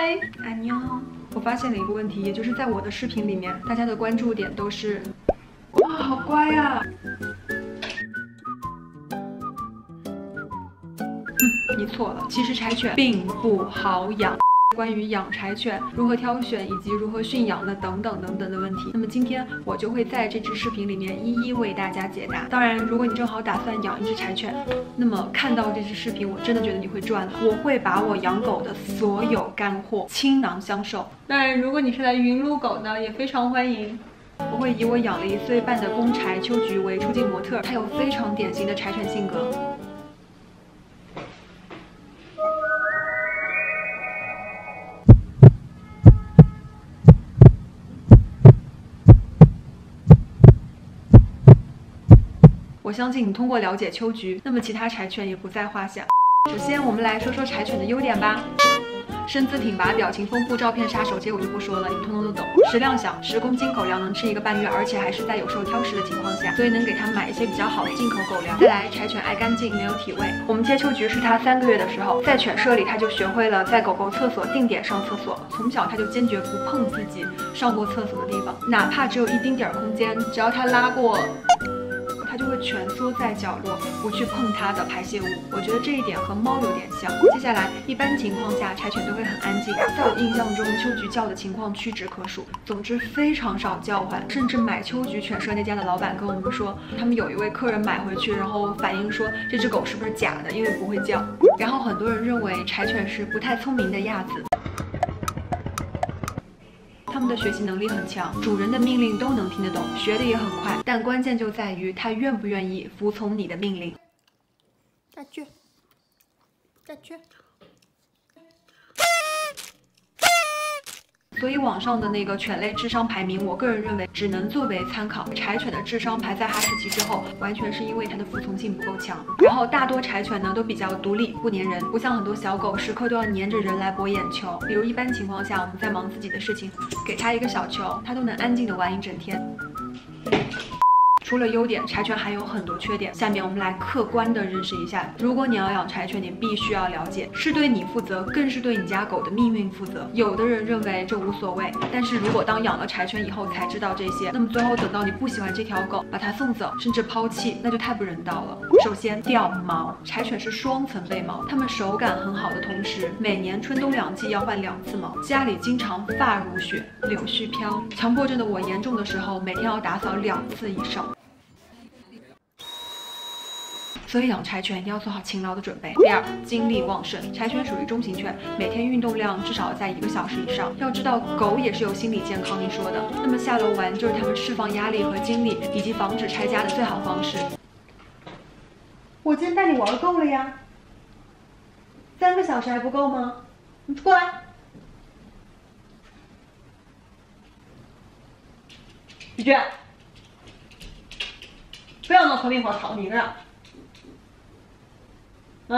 嗨，安妞。我发现了一个问题，也就是在我的视频里面，大家的关注点都是，哇，好乖啊！你错了，其实柴犬并不好养。 关于养柴犬如何挑选以及如何驯养的等等的问题，那么今天我就会在这支视频里面一一为大家解答。当然，如果你正好打算养一只柴犬，那么看到这支视频，我真的觉得你会赚了。我会把我养狗的所有干货倾囊相授。当然，如果你是来云撸狗呢，也非常欢迎。 我会以我养了1岁半的公柴秋菊为出镜模特，它有非常典型的柴犬性格。 我相信你通过了解秋菊，那么其他柴犬也不在话下。首先，我们来说说柴犬的优点吧。身姿挺拔，表情丰富，照片杀手，这我就不说了，你们通通都懂。食量小，10公斤狗粮能吃1个半月，而且还是在有时候挑食的情况下，所以能给它买一些比较好的进口狗粮。再来，柴犬爱干净，没有体味。我们接秋菊是它3个月的时候，在犬舍里它就学会了在狗狗厕所定点上厕所，从小它就坚决不碰自己上过厕所的地方，哪怕只有一丁点空间，只要它拉过。 它就会蜷缩在角落，不去碰它的排泄物。我觉得这一点和猫有点像。接下来，一般情况下，柴犬都会很安静。在我印象中，秋菊叫的情况屈指可数。总之，非常少叫唤。甚至买秋菊犬舍那家的老板跟我们说，他们有一位客人买回去，然后反映说这只狗是不是假的，因为不会叫。然后很多人认为柴犬是不太聪明的亚子。 它们的学习能力很强，主人的命令都能听得懂，学的也很快。但关键就在于它愿不愿意服从你的命令。再去，再去。所以网上的那个犬类智商排名，我个人认为只能作为参考。柴犬的智商排在哈士奇之后，完全是因为它的服从性不够强。然后大多柴犬呢都比较独立，不粘人，不像很多小狗时刻都要粘着人来博眼球。比如一般情况下，我们在忙自己的事情，给它一个小球，它都能安静的玩一整天。 除了优点，柴犬还有很多缺点。下面我们来客观的认识一下。如果你要养柴犬，你必须要了解，是对你负责，更是对你家狗的命运负责。有的人认为这无所谓，但是如果当养了柴犬以后才知道这些，那么最后等到你不喜欢这条狗，把它送走，甚至抛弃，那就太不人道了。首先，掉毛，柴犬是双层被毛，它们手感很好的同时，每年春冬2季要换2次毛，家里经常发如雪，柳絮飘。强迫症的我严重的时候，每天要打扫2次以上。 所以养柴犬一定要做好勤劳的准备。第二，精力旺盛，柴犬属于中型犬，每天运动量至少在1个小时以上。要知道，狗也是有心理健康一说的。那么下楼玩就是它们释放压力和精力，以及防止拆家的最好方式。我今天带你玩够了呀，3个小时还不够吗？你过来，雨娟，不要闹聪明活，吵你一个人。 啊！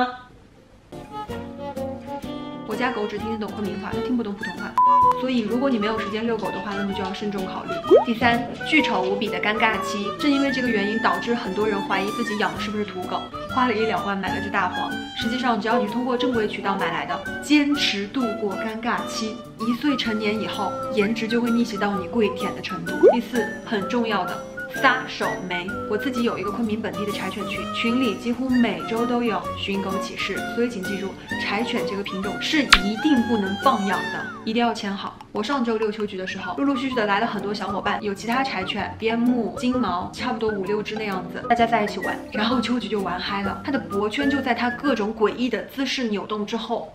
我家狗只听得懂昆明话，它听不懂普通话，所以如果你没有时间遛狗的话，那么就要慎重考虑。第三，巨丑无比的尴尬期，正因为这个原因，导致很多人怀疑自己养的是不是土狗，花了1、2万买了只大黄。实际上，只要你通过正规渠道买来的，坚持度过尴尬期，1岁成年以后，颜值就会逆袭到你跪舔的程度。第四，很重要的。 撒手没，我自己有一个昆明本地的柴犬群，群里几乎每周都有寻狗启事，所以请记住，柴犬这个品种是一定不能放养的，一定要牵好。我上周遛秋菊的时候，陆陆续续的来了很多小伙伴，有其他柴犬，边牧、金毛，差不多5、6只那样子，大家在一起玩，然后秋菊就玩嗨了，它的脖圈就在它各种诡异的姿势扭动之后。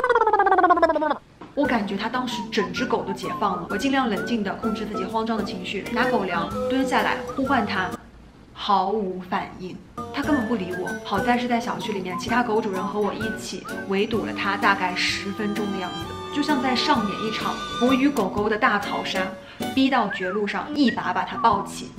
我感觉它当时整只狗都解放了，我尽量冷静地控制自己慌张的情绪，拿狗粮蹲下来呼唤它，毫无反应，它根本不理我。好在是在小区里面，其他狗主人和我一起围堵了它大概10分钟的样子，就像在上演一场我与狗狗的大逃杀，逼到绝路上，一把把它抱起，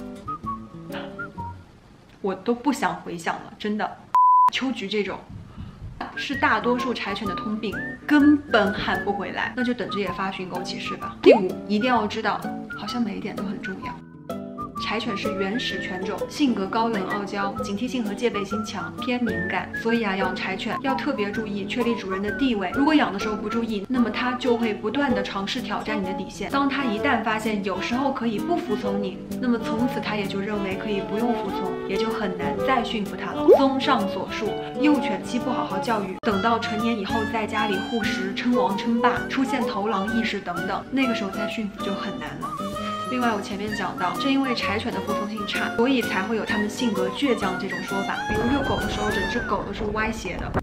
我都不想回想了，真的。秋菊这种。 是大多数柴犬的通病，根本喊不回来，那就等着也发寻狗启事吧。第5，一定要知道，好像每一点都很重要。柴柴犬是原始犬种，性格高冷傲娇，警惕性和戒备心强，偏敏感。所以养柴犬要特别注意确立主人的地位。如果养的时候不注意，那么它就会不断的尝试挑战你的底线。当它一旦发现有时候可以不服从你，那么从此它也就认为可以不用服从，也就很难再驯服它了。综上所述，幼犬期不好好教育，等到成年以后在家里护食、称王称霸，出现头狼意识等等，那个时候再驯服就很难了。另外，我前面讲到，正因为柴犬的服从性差，所以才会有它们性格倔强这种说法。比如遛狗的时候，整只狗都是歪斜的；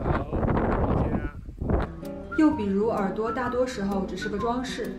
又比如耳朵大多时候只是个装饰。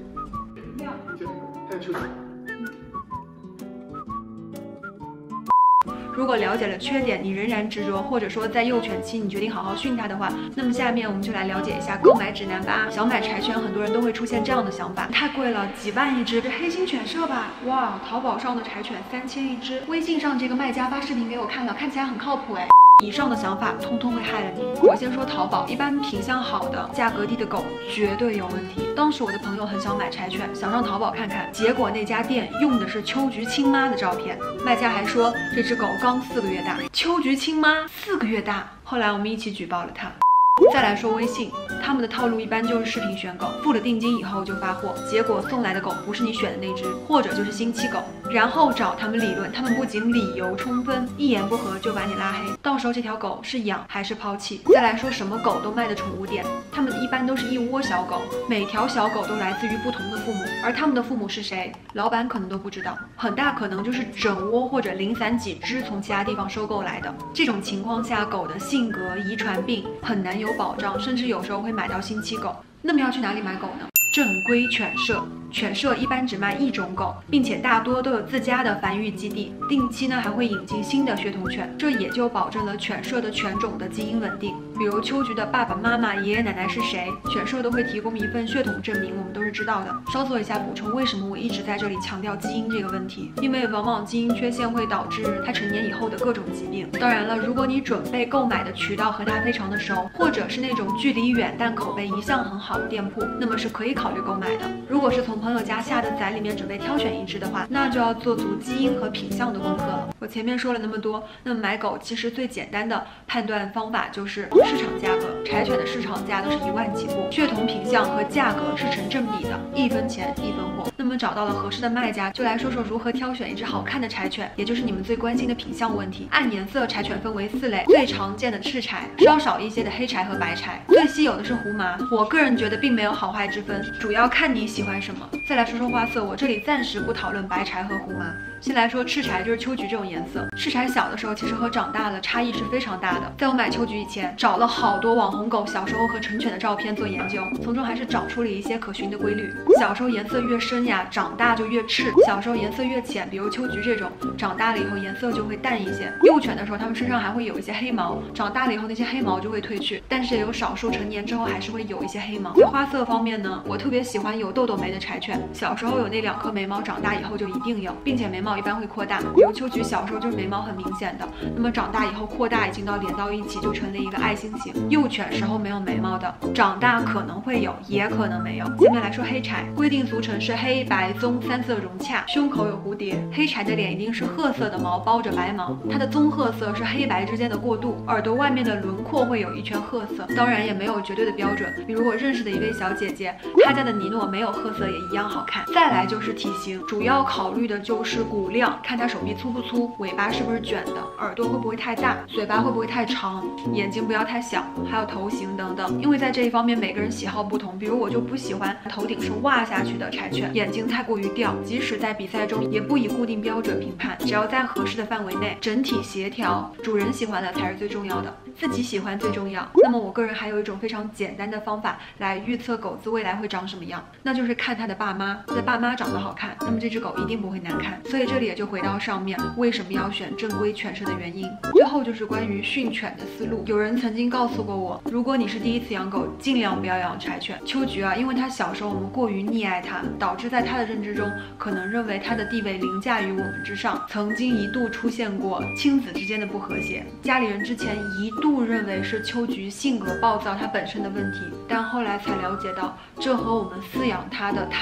如果了解了缺点，你仍然执着，或者说在幼犬期你决定好好训它的话，那么下面我们就来了解一下购买指南吧。想买柴犬，很多人都会出现这样的想法：太贵了，几万一只，这黑心犬舍吧？哇，淘宝上的柴犬3000一只，微信上这个卖家发视频给我看了，看起来很靠谱哎。以上的想法通通会害了你。我先说淘宝，一般品相好的、价格低的狗绝对有问题。当时我的朋友很想买柴犬，想上淘宝看看，结果那家店用的是秋菊亲妈的照片，卖家还说这只狗刚4个月大。秋菊亲妈4个月大，后来我们一起举报了他。再来说微信，他们的套路一般就是视频选狗，付了定金以后就发货，结果送来的狗不是你选的那只，或者就是新期狗，然后找他们理论，他们不仅理由充分，一言不合就把你拉黑，到时候这条狗是养还是抛弃？再来说什么狗都卖的宠物店，他们一般都是一窝小狗，每条小狗都来自于不同的父母，而他们的父母是谁，老板可能都不知道，很大可能就是整窝或者零散几只从其他地方收购来的。这种情况下，狗的性格、遗传病很难有保障，甚至有时候会买到新期狗。那么要去哪里买狗呢？正规犬舍。犬舍一般只卖一种狗，并且大多都有自家的繁育基地，定期呢还会引进新的血统犬，这也就保证了犬舍的犬种的基因稳定。比如秋菊的爸爸妈妈、爷爷奶奶是谁，犬舍都会提供一份血统证明，我们都是知道的。稍作一下补充，为什么我一直在这里强调基因这个问题？因为往往基因缺陷会导致它成年以后的各种疾病。当然了，如果你准备购买的渠道和它非常的熟，或者是那种距离远但口碑一向很好的店铺，那么是可以考虑购买的。如果是从朋友家下的崽里面准备挑选一只的话，那就要做足基因和品相的功课了。我前面说了那么多，那么买狗其实最简单的判断方法就是市场价格。柴犬的市场价都是1万起步，血统品相和价格是成正比的，1分钱1分货。那么找到了合适的卖家，就来说说如何挑选一只好看的柴犬，也就是你们最关心的品相问题。按颜色，柴犬分为4类，最常见的赤柴，稍少一些的黑柴和白柴，最稀有的是胡麻。我个人觉得并没有好坏之分，主要看你喜欢什么。再来说说花色，我这里暂时不讨论白柴和胡麻。先来说赤柴，就是秋菊这种颜色。赤柴小的时候其实和长大了差异是非常大的。在我买秋菊以前，找了好多网红狗小时候和成犬的照片做研究，从中还是找出了一些可循的规律。小时候颜色越深呀，长大就越赤；小时候颜色越浅，比如秋菊这种，长大了以后颜色就会淡一些。幼犬的时候，它们身上还会有一些黑毛，长大了以后那些黑毛就会褪去，但是也有少数成年之后还是会有一些黑毛。在花色方面呢，我特别喜欢有豆豆眉的柴犬，小时候有那2颗眉毛，长大以后就一定有，并且眉毛一般会扩大，比如秋菊小时候就是眉毛很明显的，那么长大以后扩大已经到连到一起，就成了一个爱心形。幼犬时候没有眉毛的，长大可能会有，也可能没有。下面来说黑柴，规定俗称是黑白棕3色融洽，胸口有蝴蝶。黑柴的脸一定是褐色的毛包着白毛，它的棕褐色是黑白之间的过渡，耳朵外面的轮廓会有一圈褐色，当然也没有绝对的标准。比如我认识的一位小姐姐，她家的尼诺没有褐色也一样好看。再来就是体型，主要考虑的就是骨量，看它手臂粗不粗，尾巴是不是卷的，耳朵会不会太大，嘴巴会不会太长，眼睛不要太小，还有头型等等。因为在这一方面每个人喜好不同，比如我就不喜欢头顶是挖下去的柴犬，眼睛太过于掉，即使在比赛中也不以固定标准评判，只要在合适的范围内，整体协调，主人喜欢的才是最重要的，自己喜欢最重要。那么我个人还有一种非常简单的方法来预测狗子未来会长什么样，那就是看它的爸妈，它的爸妈长得好看，那么这只狗一定不会难看。所以这里也就回到上面为什么要选正规犬舍的原因。最后就是关于训犬的思路，有人曾经告诉过我，如果你是第一次养狗，尽量不要养柴犬。秋菊啊，因为它小时候我们过于溺爱它，导致在它的认知中可能认为它的地位凌驾于我们之上，曾经一度出现过亲子之间的不和谐。家里人之前一度认为是秋菊性格暴躁它本身的问题，但后来才了解到，这和我们饲养它的态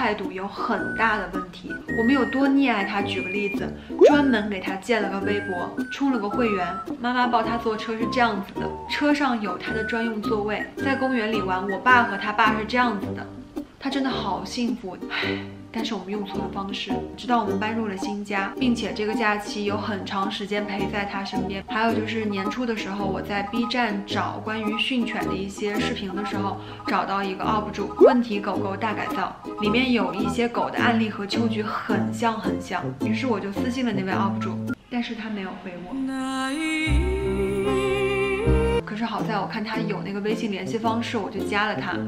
态度有很大的问题。我们有多溺爱他？举个例子，专门给他建了个微博，充了个会员。妈妈抱他坐车是这样子的，车上有他的专用座位，在公园里玩，我爸和他爸是这样子的。他真的好幸福，唉。但是我们用错了方式，直到我们搬入了新家，并且这个假期有很长时间陪在他身边。还有就是年初的时候，我在 B 站找关于训犬的一些视频的时候，找到一个 UP 主问题狗狗大改造，里面有一些狗的案例和秋菊很像，于是我就私信了那位 UP 主，但是他没有回我。可是好在我看他有那个微信联系方式，我就加了他。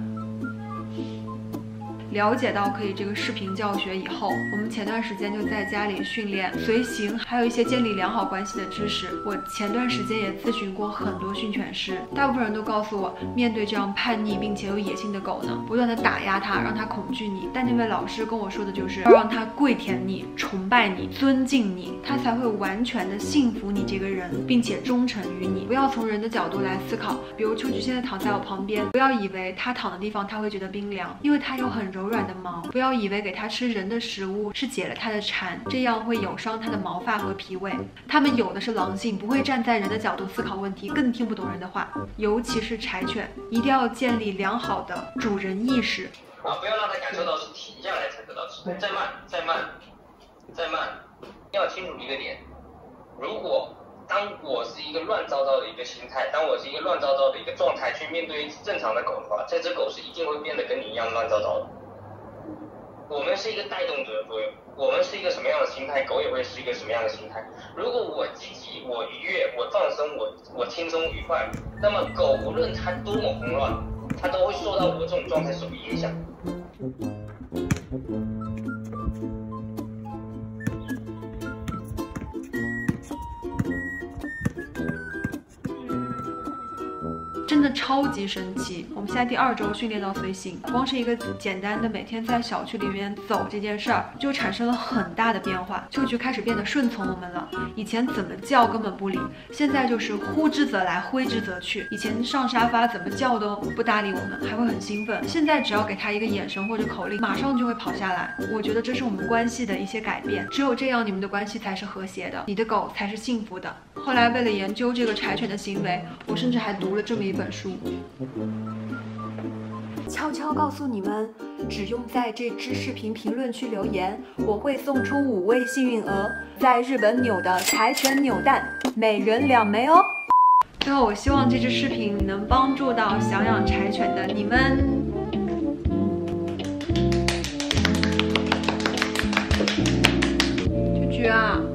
了解到可以这个视频教学以后，我们前段时间就在家里训练随行，还有一些建立良好关系的知识。我前段时间也咨询过很多训犬师，大部分人都告诉我，面对这样叛逆并且有野性的狗呢，不断的打压它，让它恐惧你。但那位老师跟我说的就是要让它跪舔你、崇拜你、尊敬你，它才会完全的信服你这个人，并且忠诚于你。不要从人的角度来思考，比如秋菊现在躺在我旁边，不要以为它躺的地方它会觉得冰凉，因为它有很柔软的毛。不要以为给它吃人的食物是解了它的馋，这样会有伤它的毛发和脾胃。它们有的是狼性，不会站在人的角度思考问题，更听不懂人的话。尤其是柴犬，一定要建立良好的主人意识。 不要让它感受到是停下来才得到吃，再慢，要清楚一个点，如果当我是一个乱糟糟的一个心态，当我是一个乱糟糟的一个状态去面对一只正常的狗的话，这只狗是一定会变得跟你一样乱糟糟的。我们是一个带动者的作用，我们是一个什么样的心态，狗也会是一个什么样的心态。如果我积极，我愉悦，我放松，我轻松愉快，那么狗无论它多么慌乱，它都会受到我这种状态所影响。 真的超级神奇！我们现在第2周训练到随行，光是一个简单的每天在小区里面走这件事儿，就产生了很大的变化。秋菊开始变得顺从我们了，以前怎么叫根本不理，现在就是呼之则来，挥之则去。以前上沙发怎么叫都不搭理我们，还会很兴奋，现在只要给他一个眼神或者口令，马上就会跑下来。我觉得这是我们关系的一些改变，只有这样你们的关系才是和谐的，你的狗才是幸福的。后来为了研究这个柴犬的行为，我甚至还读了这么一本书。悄悄告诉你们，只用在这支视频评论区留言，我会送出5位幸运儿，在日本扭的柴犬扭蛋，每人2枚哦。最后，我希望这支视频能帮助到想养柴犬的你们。菊菊啊。